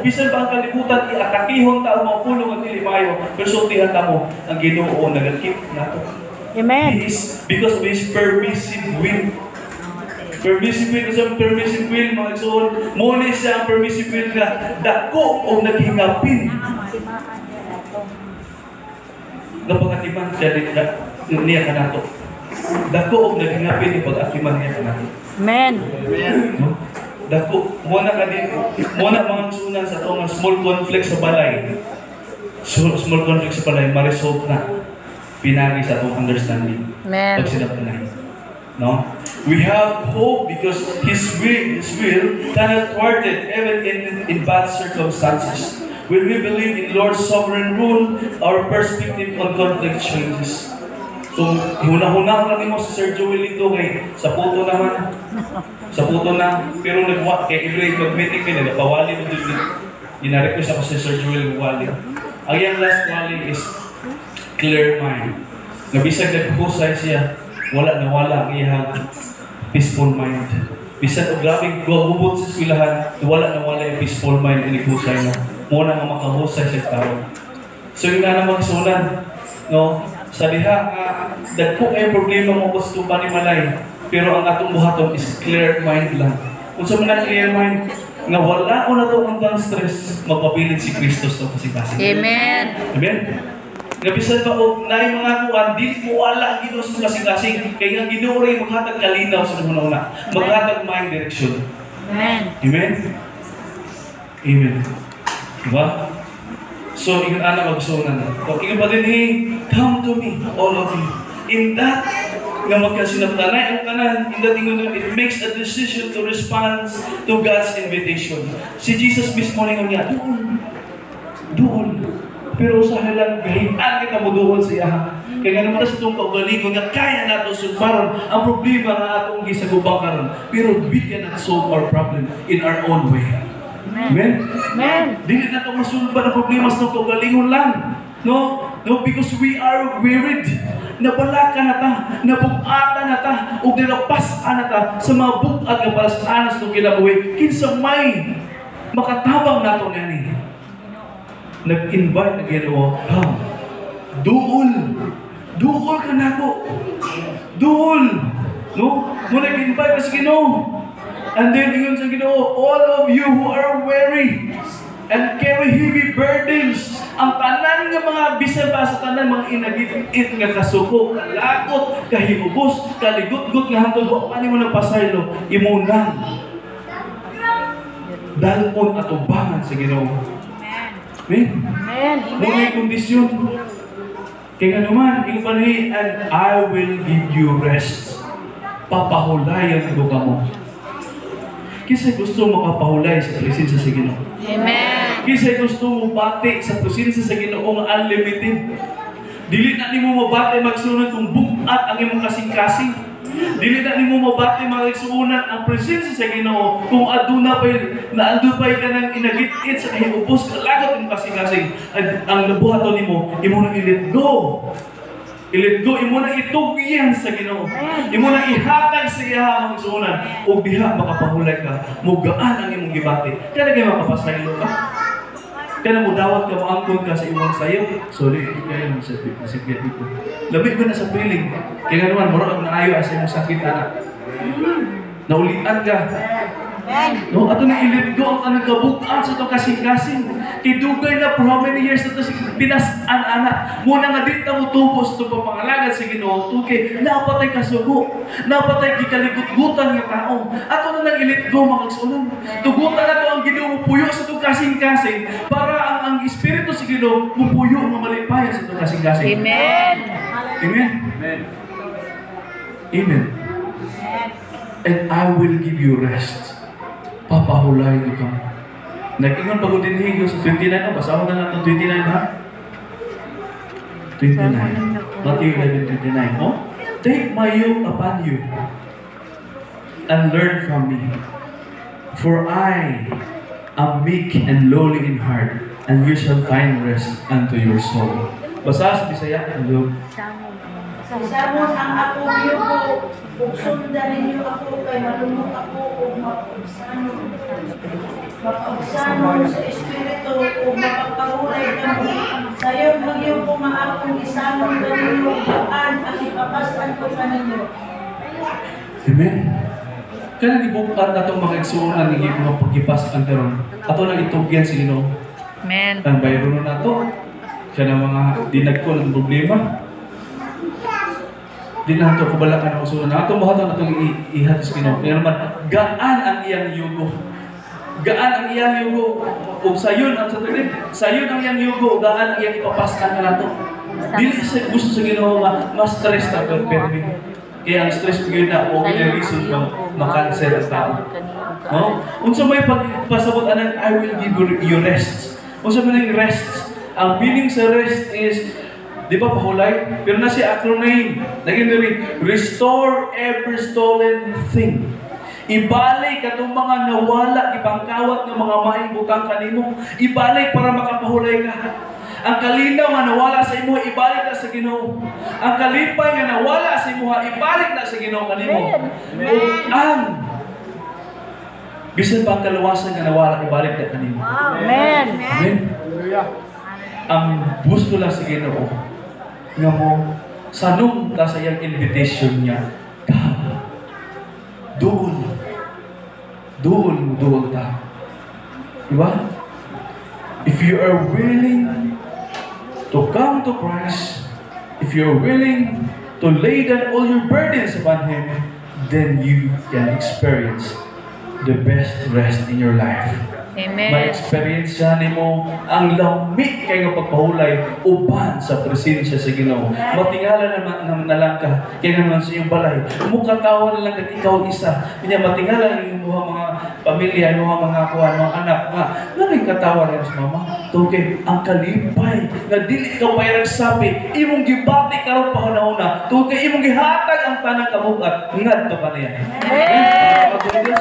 bisan ba ang kalibutan iatakihon ta mapulong at dili maayo, persultihan ta mo ang Ginoo nagakip nato. Amen. He is because of His permissive will. Permissive will sa permissive will mga igsoon, mo ni siya ang permissive will nga dako o naghingapin. Napangatiman niya kanato. Dako og naghingapin ni pag-akiman niya kanato. Amen. No? Dako mo na mga sunan sa tong small conflict sa balay. Small conflict sa balay ma-resolve na pinagi sa atong understanding. Amen. Pag sinaptanay. No? We have hope because His will cannot thwarted even in bad circumstances. When we believe in Lord's sovereign rule, our perspective on conflict changes. So, huna-huna lang mo si Sir Joel ito kay sa puto naman. Sa puto na, pero nagwa, kay every meeting ka nila, pawali mo dito. Ina-request ako si Sir Joel wali. Ang yung last wali is clear mind. Nabisag nagpusay siya, wala na wala ang iyang peaceful mind. Bisan o grabing gubot sa eskwelahan, wala na wala yung peaceful mind inipusay mo. Muna nga makahusay sa tao. So yun nga naman sunan, no? Sa diha, dagko ay problema mo gusto pa ni Malay, pero ang atong buhaton is clear mind lang. Kung sa mga clear mind, nga wala o na to ang stress, magpabilin si Kristo sa kasi. Amen. Amen? Nabisan ba o na yung mga kuwan, di mo wala ang Ginoo sa kasing-kasing, kaya nga Ginoo rin maghatag kalinaw sa una-una, maghatag mind direction. Amen. Amen? Amen. Diba? So, ingon anak magsunan na. O, ingon pa din, hey, come to me, all of you. In that, nga magkasinaptanay ang tanan, in that ingon, it makes a decision to respond to God's invitation. Si Jesus mismo rin niya, doon. Pero sa halang gahinan kita mo doon siya. Kaya nga naman sa itong kaugalingon nga kaya nato sulbaron ang problema nga atong gisagubang karon. Pero we cannot solve our problem in our own way. Amen? Amen. Dili na ito masulba ng problema sa itong kaugalingon lang. No? No, because we are wearied. Nabalaka na ta, nabugata na ta, o nilapasa na ta sa mga bukag na palasanas ng kinabuhi. Kinsa may makatabang nato na ni. Nag-invite na Ginoo, come. Duol ka na ko. Duol. No? Mo nag-invite ka sa Ginoo. And then, yun sa Ginoo, all of you who are weary and carry heavy burdens, ang tanan nga mga bisan pa sa tanan mga inagit nga kasuko, kalakot, kahimubos, kaligot-gut nga hantod, o ano mo nagpasaylo, imunang. Dalpon at ubangan sa Ginoo. Amen. Amen. Muna yung kondisyon. Kaya nga naman, and I will give you rest. Papahulayan ko ka mo. Kisa'y gusto makapahulay sa presensya sa Ginoo. Amen. Kisa'y gusto mo bati sa presensya sa Ginoo ng unlimited. Dili na ni mo mabati magsunod kung bukat ang imong kasing-kasing. Dili na ni mo mabati magsuunan ang presensya sa Ginoo kung aduna pa'y ka nang inagit-it sa kahimubos kalagot ng kasing-kasing. Ang nabuhaton nimo, imo nang i-let go. I-let go, imo nang itugyan sa Ginoo. Imo nang ihatag sa iya ang suunan. O diha makapahulay ka, mugaan ang imong gibati. Kaya nagay makapasaylo ka. Kaya mo dawat ka, maangkon ka sa imong sayo. Sorry, kaya mo sa sigit ito. Labig mo na sa feeling. Kaya naman, marang naayo sa imong sakit, anak. Naulian ka. No, ato na i-let go ang anong kabukaan sa itong kasing-kasing. Idugay na for how many years na ito pinasan, anak. Muna nga dito mo tubo sa itong papangalagad sa Ginoo. Tukay, napatay kasugo. Napatay gikaligut-gutan ng tao. Ato na nang i-let go, mga kasunan. Tugutan na ito ang Ginoo puyo sa itong kasing-kasing para ang Espiritu sa Ginoo puyo ang malipaya sa itong kasing-kasing. Amen. Amen. Amen. Amen. And I will give you rest. Papahulay ko ka. Nag-ingon pag din higo sa 29 na. Basa mo na lang ng 29 ha? 29. Matthew 11:29. Oh? Take my yoke upon you and learn from me. For I am meek and lowly in heart, and you shall find rest unto your soul. Basa sa Bisaya. Hello. Samon ang ako yuko, ug sundan ninyo ako kay malumot ako ug mapausanon sa Espiritu dito o mapagpahulay ka mo. Sayon magyo ko maakong isamon kanino gaan at ipapasan ko kanino. Amen. Kaya nagibukat na itong mga igsuunan ng mga pagkipas ang karon. Ato nang itugyan si Ginoo. Amen. Ang bayro na to. Kaya ng mga dinagko ng problema. Di na ito kubalakan ang usunan. Ato mo ito na itong ihatis Ginoo. Kaya naman, gaan ang iyang yugo. Gaan ang iyang yugo. O sayon ang satuloy. Sayon ang iyang yugo. Gaan ang iyang ipapaskan na ito. Dili sa gusto sa Ginoo mas stress na pero kaya ang stress yun na o reason kang makanser ang tao. No? Unsa may pagpasabot anang I will give you rest. Unsa may rest. Ang meaning sa rest is, di ba pahulay? Pero na si acronym. Naging rin, restore every stolen thing. Ibalik katong mga nawala, ibangkawat ng mga maing butang kanimo. Ibalik para makapahulay ka. Ang kalinaw nga nawala sa imo, ibalik na sa Ginoo. Ang kalipay nga nawala sa imo, ibalik na sa Ginoo kanimo. Ang bisan pa ang kaluwasan nga nawala, ibalik na kanimo. Amen. Amen. Ang gusto lang sa Ginoo nga mo sanong ta sa iyang invitation niya. Doon ta. Diba? If you are willing to come to Christ, if you're willing to lay down all your burdens upon Him, then you can experience the best rest in your life. Amen. Ma-experience nimo ang lami kay nga pagpahulay uban sa presensya sa Ginoo. Matingala naman na lang ka kay naman sa iyong balay. Mukatawa na lang kag ikaw isa. Kanya matingala ang iyong mga pamilya, iyong mga kuha, mga anak nga. Nganong katawa rin sa mama? Tungkay ang kalipay nga dili ikaw pairang sapi, imong gibati karon panahon-una. Tungkay imong gihatag ang tanang kabugat ngadto pa niya. Amen.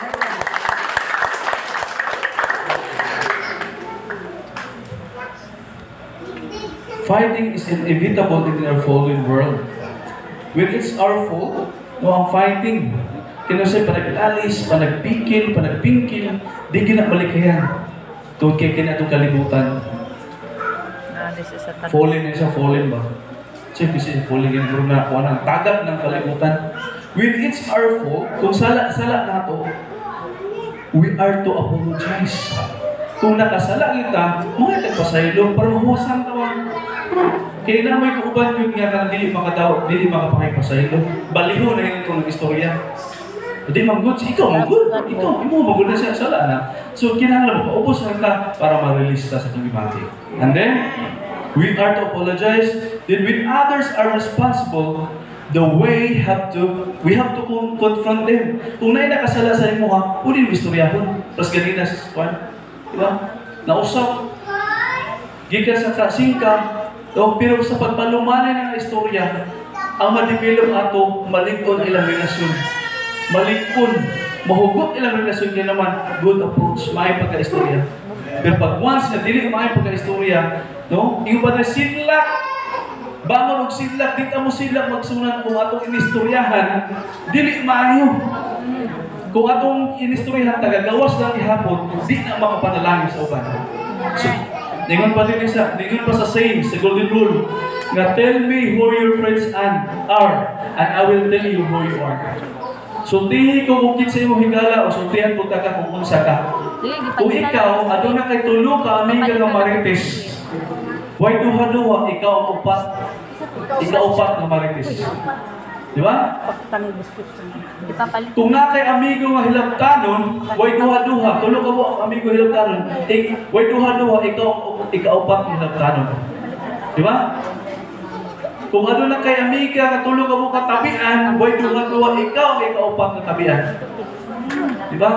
Fighting is inevitable in our fallen world. When it's our fault, no, ang fighting, kinusay panaglalis, panagpikil, panagpingkil, di ginabalikayan. Tungkol kaya kinatong kalibutan. Fallen na siya, fallen ba? Siyempre siya, fallen yan, pero nakuha ng tagap ng kalibutan. When it's our fault, kung sala na to, we are to apologize. Kung nakasala kita, mga nagpasaylo para mahuwasan tawag. Kaya na may kauban yun nga na dili makapakipasaylo. Baliho na yun itong istorya. Hindi mag-good, ikaw mag-good. Ikaw, imo mag-good na siya, sala na. So, kinahanglan mo, paubos na ka para ma-release ka sa kagibati. And then, we are to apologize. Then when others are responsible, we have to confront them. Kung na'y nakasala sa imo ha, ulit mo istoryahon. Tapos ganina sa Juan. Diba? Nausap. Gikan sa kasingka. Pero sa pagpalumanay ng istorya, ang ma-develop ato, maligton ilang relasyon. Maligton. Mahugot ilang relasyon niya naman, good approach, maay pagka-istorya. Pero pag once na dili maay pagka-istorya, no? Yung ba na sinlak, bangon og sinlak, di ka mo sinlak magsunan kung atong inistoryahan, dili maayo. Kung atong inistoryahan, tagagawas lang ihapon, di na makapanalangin sa uban. So, Ningon pa sa saying, sa golden rule, nga tell me who your friends are, and I will tell you who you are. Sultihi ko kung kinsa imong higala o sultihan ko ka kung unsa ka. Kung ikaw, adto na kay tulo ka amiga nga marites. Why duha-duha ikaw ang upat? Ikaw upat nga marites. Di ba? Kung na kay amigo nga hilabtanon, why duha-duha, tulo ka mo amigo hilabtanon. Why duha-duha ikaw upat nga hilabtanon. Di ba? Kung ano na kay amiga nga tulo ka mo katabian, why duha-duha ikaw upat nga tabian. Di ba?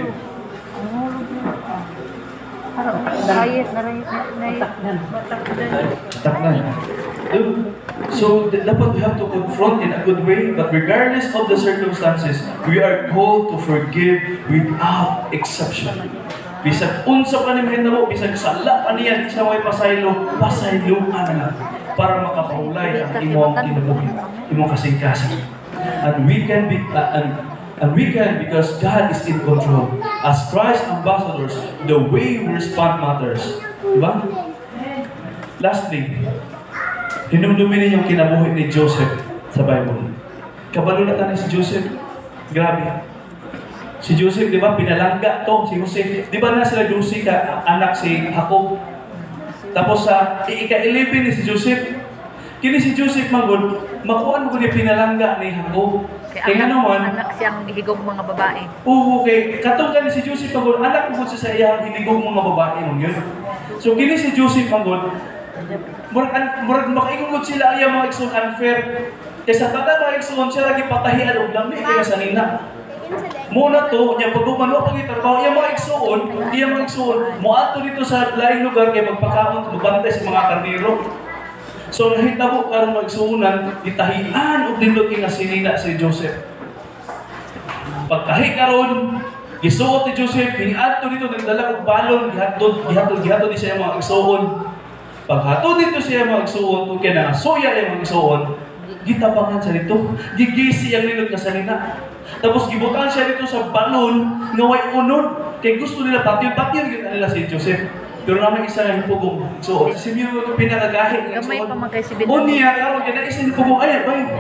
Taknan. So, dapat we have to confront in a good way, but regardless of the circumstances, we are called to forgive without exception. Bisag unsa pa ni mahitabo, bisag sala pa niya, di siya may pasaylo na para makapahulay ang imong kinabuhi, imong kasing-kasing. And we can be, And we can because God is in control. As Christ ambassadors, the way we respond matters. Diba? Lastly, hinumdumin ninyong kinabuhi ni Joseph sa Bible. Kabalo na tayo si Joseph. Grabe. Si Joseph, di ba, pinalangga to, si Jose. Di ba na sila 12 ka anak si Jacob? Tapos sa ika-11 ni si Joseph, kini si Joseph magod, makuhaan mo ko ni pinalangga ni Jacob. Kaya naman, anak siyang higog mga babae. oo, okay. Katong kani si Joseph magod, anak mo siya sa iyang hiligong mga babae mong yun. So kini si Joseph magod, murag makaingod sila iya mga igsoon unfair. Kaysa tada mga igsoon siya lagi patahian og lami kaya sa nina. Muna to, niya pagduman wa pagitrabaho iya mga igsoon, moadto dito sa laing lugar kay magpakaon magbantay sa mga karnero. So nahitabo karon magsuunan itahian og dindot nga sinina si Joseph. Pagtahi karon gisuot ni Joseph hiniadto dito nagdala og balon gihatod ni siya mga igsoon. Paghatod dito siya mga igsoon kung kaya soya yung mga igsoon, gitabangan siya dito, gigisi ang nilog na salina. Tapos gibutan siya dito sa balon nga way unod kay gusto nila patir-patir kita nila si Joseph. Pero naman isa na yung pugong. So, si Miro yung pinakagahin. Gamay pa magkay si Bidon. O niya, karon kaya isa yung pugong. Ay,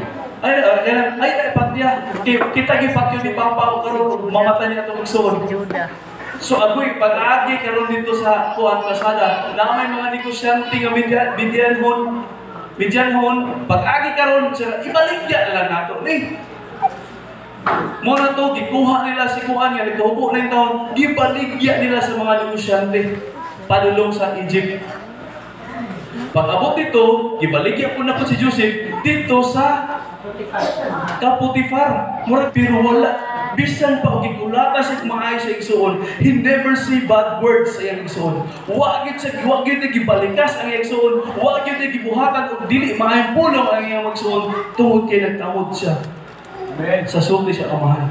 patya. Kita gipatyo ni Papa karon mamatay niya itong igsoon. Juda. So, agoy, pag-agi karon dito sa Kuan Pasada, na may mga negosyante nga Midyanhon, pag-agi karon sila, ibaligya lang nato. Muna to, gikuha nila si Kuan nga, nagkahubo na yung taon, ibaligya nila sa mga negosyante. Padulong sa Egypt. Pag-abot dito, ibaligya po na po si Joseph dito sa Kapotifar. Murag pero wala. Bisan pa og gikulata sa maayo sa igsoon, he never say bad words sa iyang igsoon. Wa gyud gibalikas ang iyang igsoon, wa gyud gibuhatan og dili maayong pulong ang iyang igsoon tungod kay nagtamod siya. Amen. Sa sulti siya kamahal.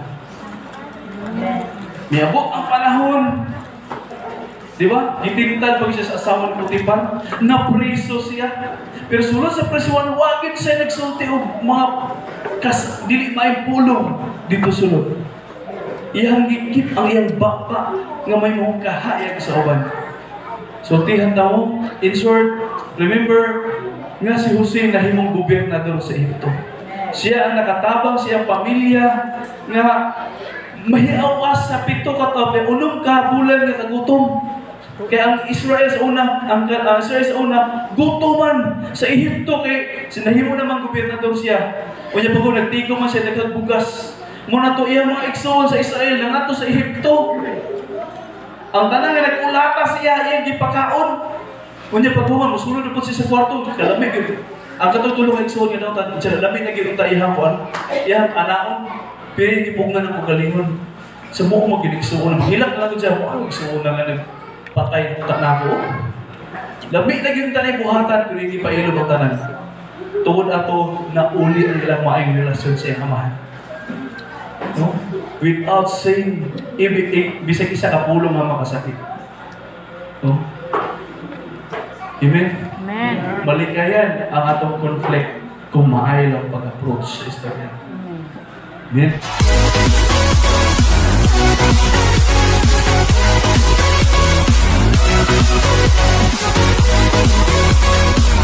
Miabot ang panahon. Di ba? Itintal pag siya sa asawa ng Potifar, napreso siya. Pero sulod sa presuan, wagin siya nagsulti o mga dili may pulong dito sulod. Iyang gikip ang iyang baka nga may mong kahayag sa uban. Sultihan tamo. In short, remember nga si Jose nahimong gobernador sa Egypto. Siya ang nakatabang siyang pamilya nga mahiawas sa 7 ka tabi, 8 ka bulan nga kagutom. Kaya ang Israel sa una, gutuman sa Ehipto kay sinahimo namang gobernador siya. Unya pag nagtigo man siya nagbugas. Muna to iya mga igsoon sa Israel nangato sa Ehipto. Ang tanan nga nagulata siya iyang gipakaon. Unya paghuman mosulod na po siya sa kwarto, kalamig gyud. Ang katutulong igsoon nga daw tan lamig na gyud ta iyang kuan. Iyang anaon, pero gipugnan ang magalingon. Sa mo magigsoon, hilak lang siya mo ang igsoon nga patay utak na ako. Labi na yung tanay buhatan, pero hindi pa ilog ang tanan. Tungod ato na uli ang ilang maayong relasyon sa iyang amahan. No? Without saying, bisag isa kapulong nga makasakit. No? Amen? Amen. Malikayan ang atong conflict kung maayo lang pag-approach sa istorya. Amen? We'll be right back.